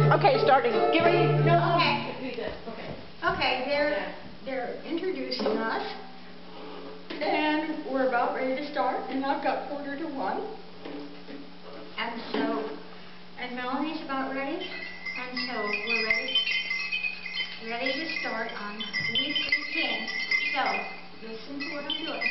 Okay, starting. Get ready. No. Okay. Okay, they're introducing us, and we're about ready to start, and I've got 1:45. And Melanie's about ready, and so we're ready to start on We Three Kings. So, listen to what I'm doing.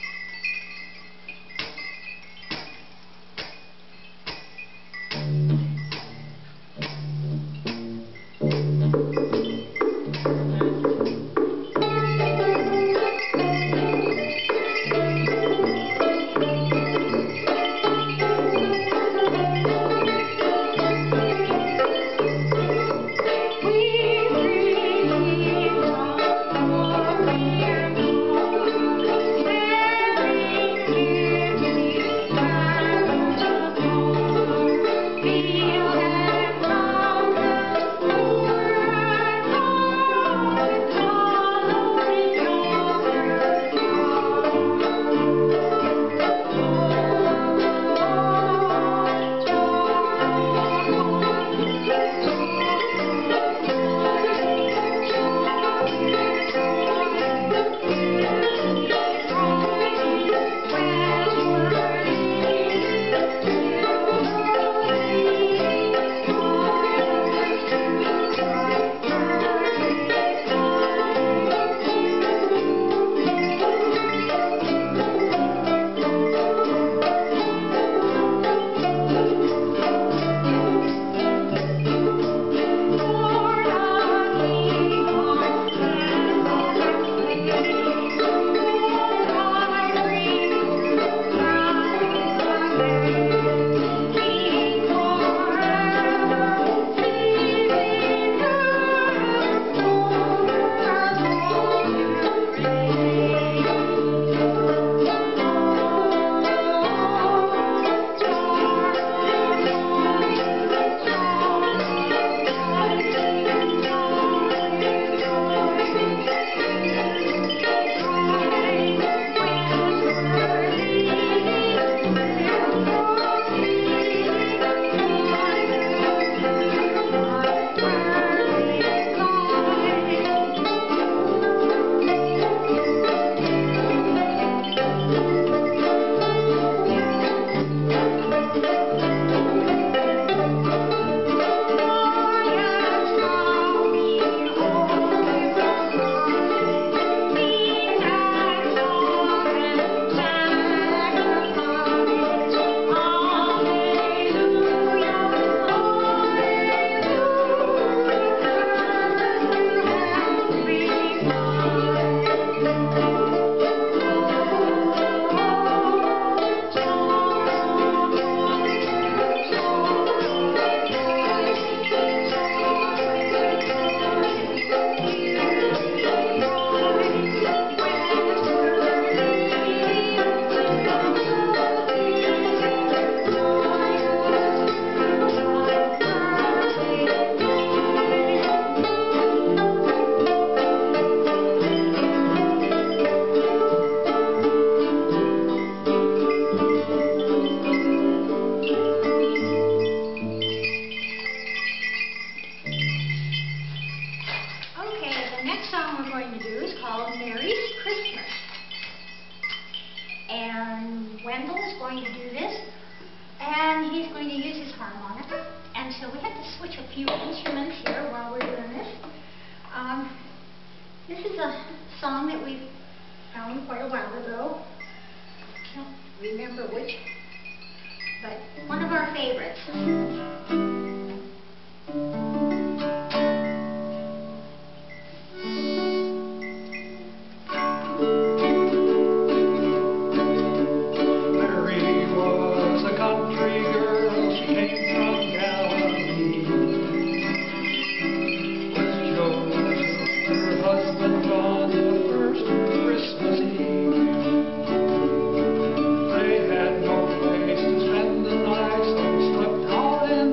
Wendell is going to do this, and he's going to use his harmonica, and so we have to switch a few instruments here while we're doing this. This is a song that we found quite a while ago. I can't remember which, but one of our favorites. They had no place to spend the night, so slept out in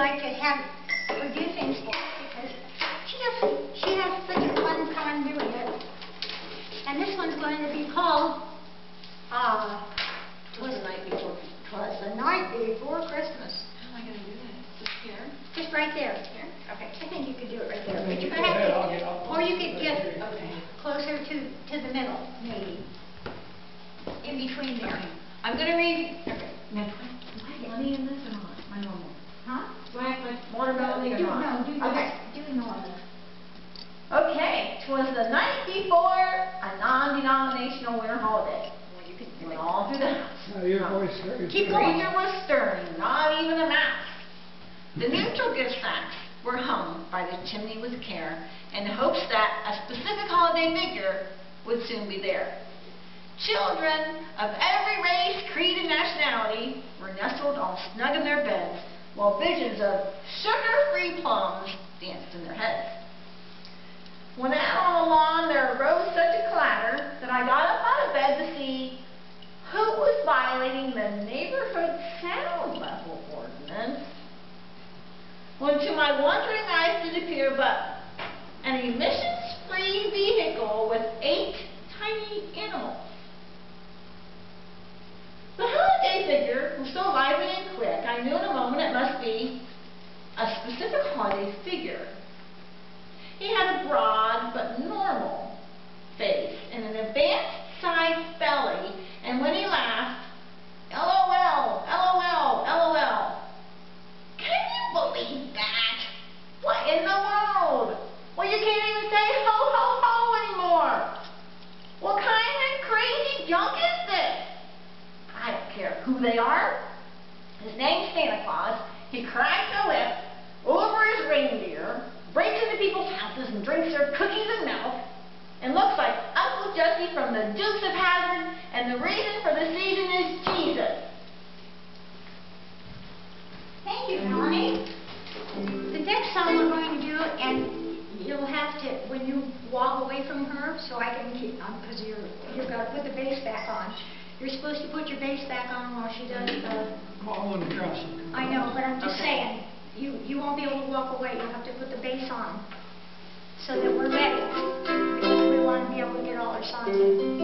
like to have her do things for us because she has such a fun time doing it. And this one's going to be called Twas the night before. Twas the Night Before Christmas. How am I going to do that? Just here? Just right there. Here? Okay. I think you could do it right there. But you're Go going to ahead, have I'll get to, off. or you could get Okay. closer to the middle, maybe. In between there. I'm going to read. Okay. Now, do I have money in this or not? My normal. Huh? Do I have my watermelon or not? Do Okay. normal. Okay. 'Twas the night before a non-denominational winter holiday. Well, you can do it all through the house. No, your voice is Keep going. There was stirring, not even a mouse. The neutral gift sacks were hung by the chimney with care in hopes that a specific holiday figure would soon be there. Children of every race, creed, and nationality were nestled all snug in their beds while visions of sugar-free plums danced in their heads. When out on the lawn there arose such a clatter that I got up out of bed to see who was violating the neighborhood sound level ordinance, when to my wondering eyes did appear but an emissions-free vehicle with 8 tiny animals. The holiday figure was so lively and quick, I knew in a moment it must be a specific holiday figure. He had a broad but normal face and an advanced-sized belly, and when he laughed, LOL, LOL, LOL. Can you believe that? What in the world? Well, you can't even say ho, ho, ho anymore. What kind of crazy junk is this? I don't care who they are. His name's Santa Claus. He cracks a whip over his reindeer, breaks into people's houses and drinks their cookies and milk, and looks like Uncle Jesse from the Dukes of Hazzard, and the reason for the season is Jesus. Thank you, Melanie. The next song we're going to do, and you'll have to, when you walk away from her, so I can keep, because you've got to put the bass back on. You're supposed to put your bass back on while she does the... Well, I want to draw something. I know, but I'm just Okay. saying, you won't be able to walk away. You'll have to put the bass on so that we're ready, because we want to be able to get all our songs in.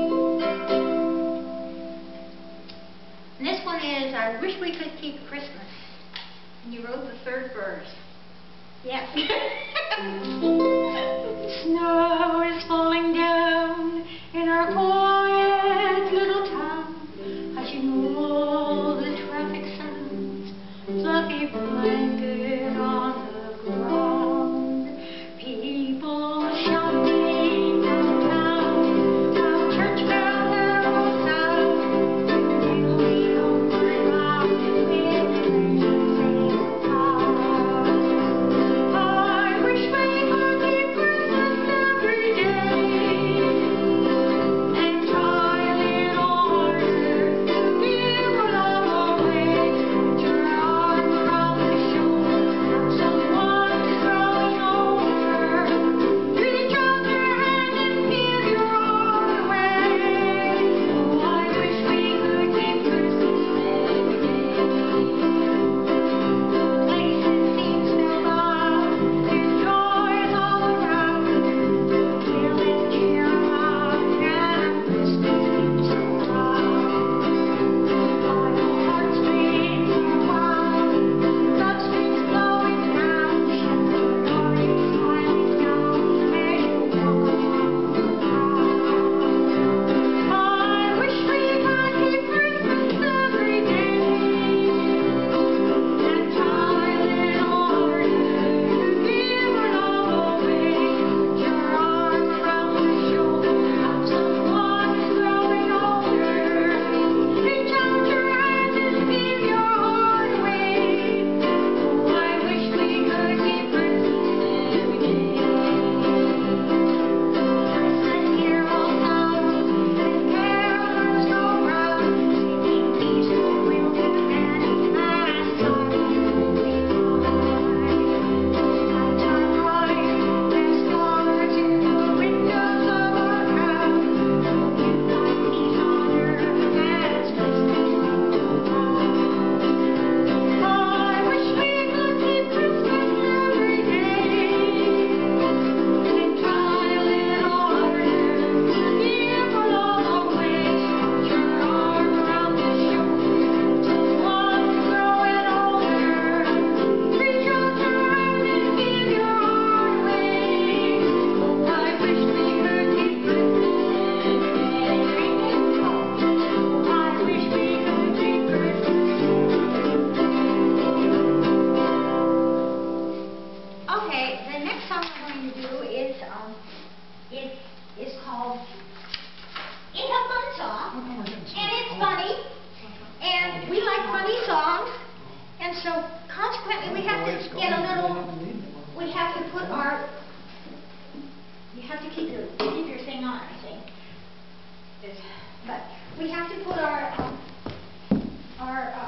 And this one is, I Wish We Could Keep Christmas. And you wrote the third verse. Yes. Snow is falling down in our quiet little town, hushing all the traffic sounds, fluffy blanket on the ground, people shouting from town, while church bells herald sound, jingling homeward bound with sleigh bells. I wish we could keep Christmas every day, and try a little harder to give our love away. Put your arm around my shoulder so consequently, we have to get a little, we have to put our, you have to keep your thing on, I think. But we have to put our